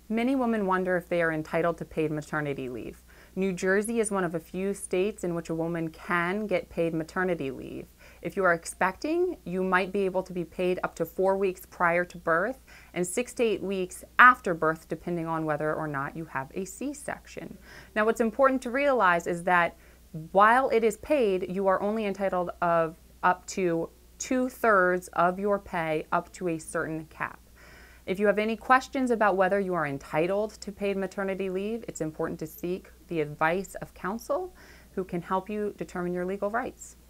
Many women wonder if they are entitled to paid maternity leave. New Jersey is one of a few states in which a woman can get paid maternity leave. If you are expecting, you might be able to be paid up to 4 weeks prior to birth and 6 to 8 weeks after birth, depending on whether or not you have a C-section. Now, what's important to realize is that while it is paid, you are only entitled of up to 2/3 of your pay up to a certain cap. If you have any questions about whether you are entitled to paid maternity leave, it's important to seek the advice of counsel who can help you determine your legal rights.